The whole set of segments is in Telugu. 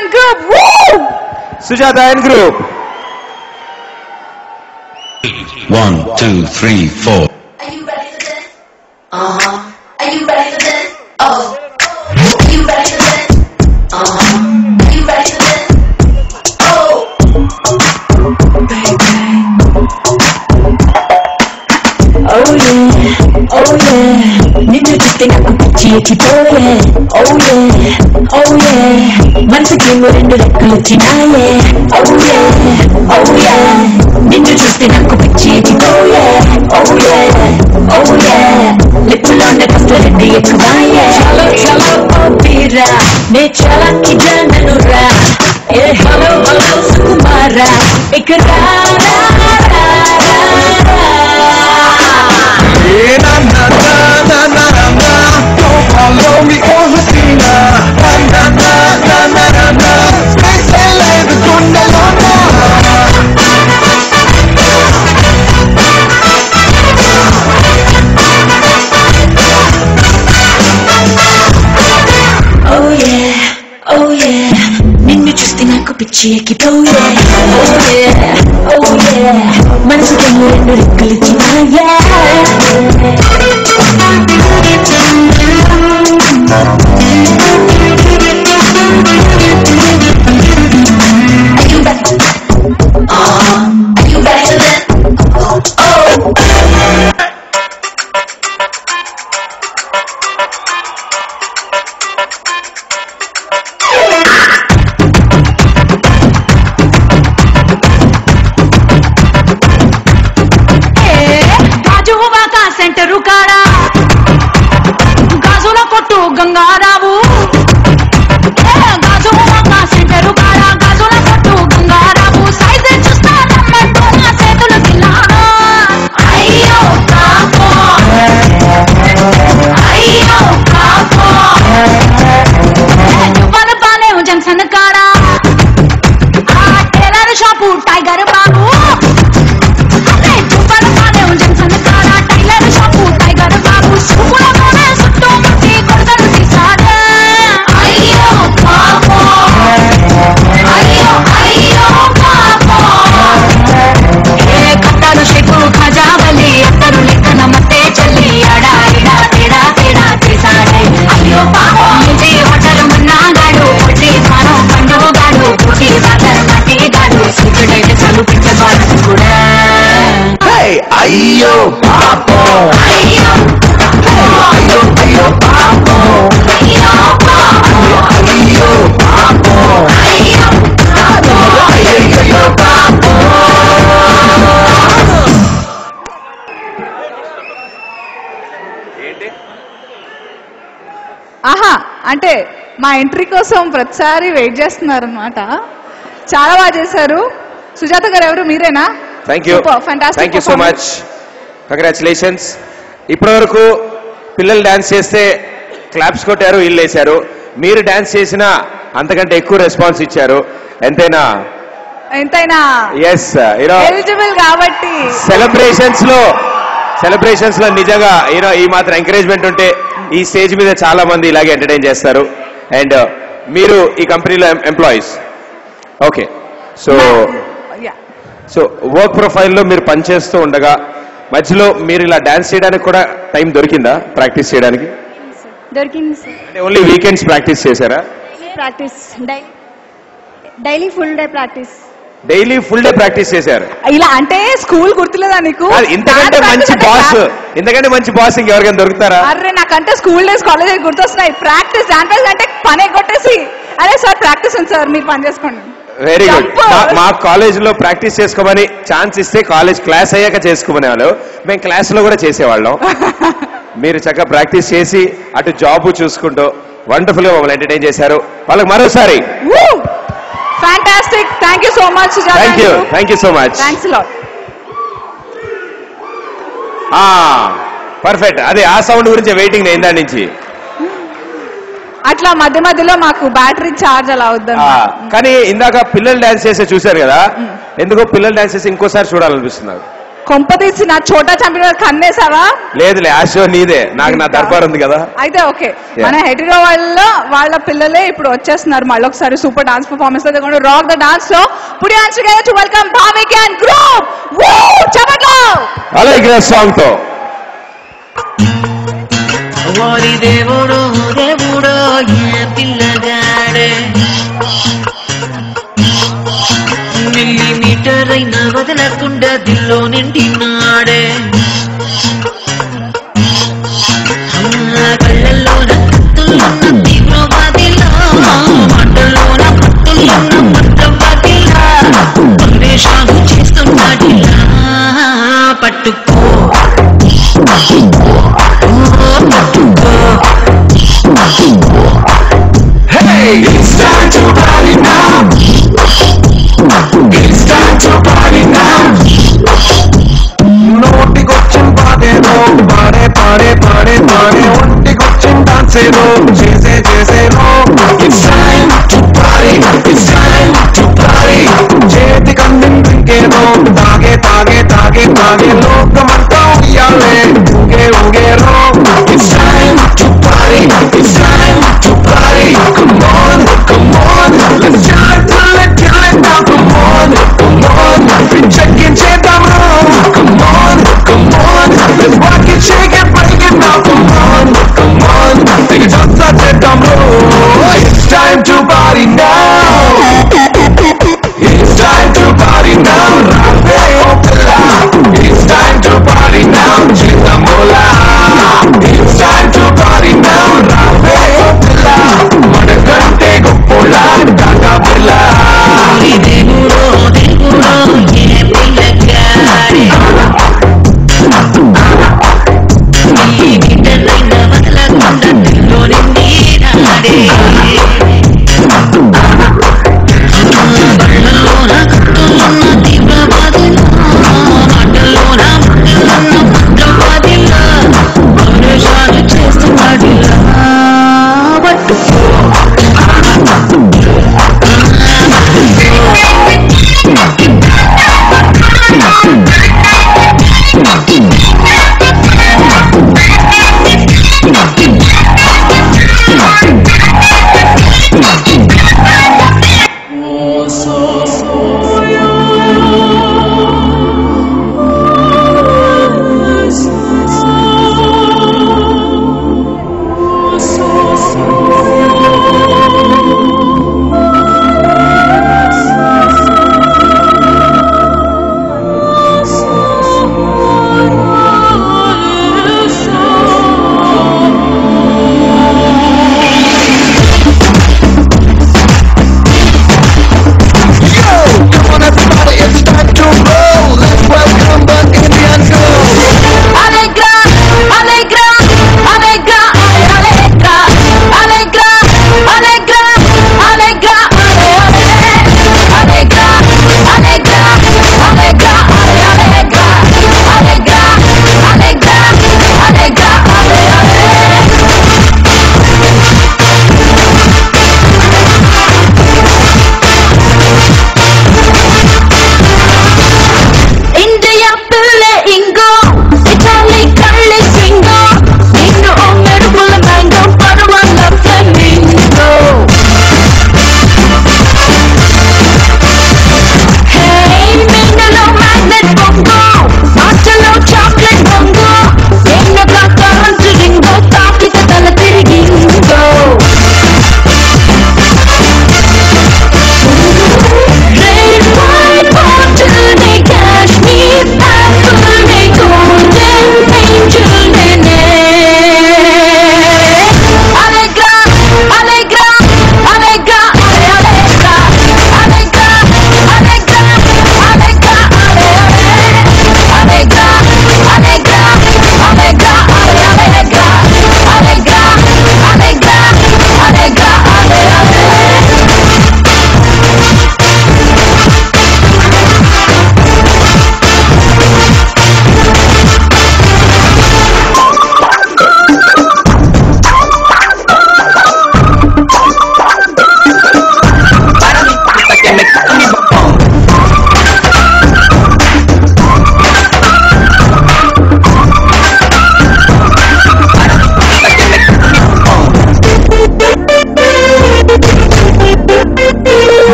and group. Woo! Sujata and group. 1, 2, 3, 4. Are you ready for this? Are you ready for this? Oh. Are you ready for this? Are you ready for this? Oh. Bang bang. Oh yeah, oh yeah. నిన్ను చూస్తే నాకు పిచ్చి ఎక్కిపోయే. Oh yeah, oh yeah. మనసుకేమో రెండు రెక్కలు వచ్చినాయే. Oh yeah, oh yeah. నిన్ను చూస్తే నాకు పిచ్చి ఎక్కిపోయే. Oh yeah, oh yeah. లిప్పులోనే ఫస్ట్ రెండు ఎక్కువాయే. చలో చలో పోతీరా, నే చాలా కిజాననురా. ఏ హలో హలో సుకుమారా, ఇక రా రా రా రా. Na na na na na na, don't follow me, oh Hasina. Na na na na na na na, stay silent, don't know. Oh yeah, oh yeah. నిన్ను చూస్తే నాకు పిచ్చి ఎక్కిపోయే. Oh yeah, oh yeah. మనసుకేమో రెండు రెక్కలు వచ్చినాయే. Are you ready? Are you ready for this? Oh. Centre కాడా గాజుల కొట్టు గంగారావు. గాజు సెంటరు కాడా గాజుల కొట్టు గంగారావు. సైజు చూస్తా రమ్మంటూ నా చేతులు తిన్నాను. అయ్యో పాపో, అయ్యో పాపో. దువ్వల పాలెం జంక్షన్ కాడా ఆ tailor shop tiger Babu. Duvvala Palem junction కాడా టైలర్ షాపు టైగర్ బాబు. సుబ్బులతోనే చుట్టూ ముట్టి కొడతలు తీసాడే. అయ్యో పాపో, అయ్యో అయ్యో పాపో. ఏ కట్టాలు షేకు ఖజావలి అత్తరు లెక్కన మత్తే చల్లి అడా ఇడా తేడా తేడా చేసాడే. అయ్యో పాపో ఇంటి హోటల్ మున్నాగాడు పొట్టి తాను పండుగాడు పొట్టి సాగర్ మట్టిగాడు సూచుడైతే చలుపించగాడు కూడా. అయ్యో పాపో, అయ్యో అయ్యో అయ్యో పాపో, అయ్యో పాపో, అయ్యో పాపో, అయ్యో పాపో. అయ్యో పాపో. ఆహా అంటే మా ఎంట్రీ కోసం ప్రతిసారి వెయిట్ చేస్తున్నారు అనమాట. చాలా బాగా చేశారు. సుజాత గారు ఎవరు మీరేనా? Thank you, thank you so much, congratulations. ఇప్పటి వరకు పిల్లలు డాన్స్ చేస్తే క్లాప్స్ కొట్టారు, ఇల్లు వేశారు. మీరు డాన్స్ చేసినా అంతకంటే ఎక్కువ రెస్పాన్స్ ఇచ్చారు. ఎంతైనా ఎస్ ఎలిజిబుల్ కాబట్టి సెలబ్రేషన్స్ లో నిజంగా ఈ మాత్రం ఎంకరేజ్మెంట్ ఉంటే ఈ స్టేజ్ మీద చాలా మంది ఇలాగే ఎంటర్టైన్ చేస్తారు. అండ్ మీరు ఈ కంపెనీలో ఎంప్లాయీస్. ఓకే, సో వర్క్ ప్రొఫైల్లో మీరు పనిచేస్తూ ఉండగా మధ్యలో మీరు ఇలా డాన్స్ చేయడానికి కూడా టైం దొరికిందా ప్రాక్టీస్ చేయడానికి? దొరికింది సార్. అంటే ఓన్లీ వీకెండ్స్ ప్రాక్టీస్ చేశారా? Practice daily full day practice. Daily full day practice చేశారు. ఇలా అంటే స్కూల్ గుర్తులేదా నీకు? ఇంతకంటే మంచి బాస్ ఇంకెవరికైనా దొరుకుతారా? అరే నాకంటే స్కూల్ డేస్ కాలేజ్ గుర్తొస్తున్నాయి. ప్రాక్టీస్ డాన్స్ అంటే పనే కొట్టేసి అరే సార్ ప్రాక్టీస్ ఉంది సార్ మీరు పని చేసుకోండి. Very good. మా కాలేజ్ లో ప్రాక్టీస్ చేసుకోమని ఛాన్స్ ఇస్తే కాలేజ్ క్లాస్ అయ్యాక చేసుకోమనే వాళ్ళు. మేము క్లాస్ లో కూడా చేసేవాళ్ళం. మీరు చక్కగా ప్రాక్టీస్ చేసి అటు జాబ్ చూసుకుంటూ వండర్ఫుల్ గా మమ్మల్ని ఎంటర్టైన్ చేశారు. వాళ్ళకి మరోసారి fantastic. Thank you so much. Thank you so much. Thanks lot. Perfect. అదే ఆ సౌండ్ గురించి వెయిటింగ్ నేను దాని నుంచి. అట్లా మధ్య మధ్యలో మాకు బ్యాటరీ ఛార్జ్ అలా అవుద్దాం. కానీ ఇందాక పిల్లలు డాన్స్ చేసే చూశారు కదా, ఎందుకో పిల్లలు డాన్స్ చేసి ఇంకోసారి చూడాలనిపిస్తున్నారు. కొంపతీసి నా చోటా చంపిన కన్నేసావా? లేదులే, ఆ షో నీదే, నాకు నా దర్బార్ ఉంది కదా. అయితే ఓకే, Yeah. మన హెటరో వాళ్ళ పిల్లలే ఇప్పుడు వచ్చేస్తున్నారు మళ్ళీ ఒకసారి సూపర్ డాన్స్ పర్ఫార్మెన్స్ లో రాక్ ద డాన్స్ లో. పుడి dance together to welcome Bhavik and group. వో చప్పట్లు. అలాగే సాంగ్ తో ఓరి దేవుడు దేవుడు ఏ పిల్లగాడే మిల్లీమీటర్ అయినా వదలకుండా దిల్లో నిండినాడే కళ్ళల్లోన కత్తులున్న తీవ్రవాదిలా మాటల్లోన పట్టులున్న పట్టవాదిలా పరేషాను చేస్తున్నాడిలా పట్టుకో Hey, it's time to party now. It's time to party now. నోటికొచ్చిన పాటేదో పాడే పాడే పాడే పాడే ఒంటికొచ్చిన డాన్సేదో చేసే చేసేదో. It's time to party. It's time to party. చేతి కందిన డ్రింకేదో తాగే తాగే తాగే తాగే లోకమంతా ఉయ్యాలే ఊగే ఊగేరో. It's time to party. It's time to party. Come on, come on, let's jump till it now. Come on, come on, check it, check it out. Come on, come on, let's rock it, shake it, break it now. Come on, take it outside.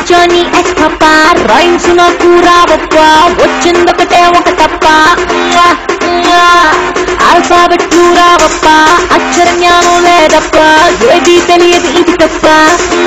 Johnny ఎక్స్ పాప రైమ్స్ నాకు రావప్ప వచ్చిందొకటే ఒక తప్ప ఆల్ఫాబెట్లు రావప్ప అక్షర జ్ఞానం లేదప్ప ఏది తెలియదు ఇది తప్ప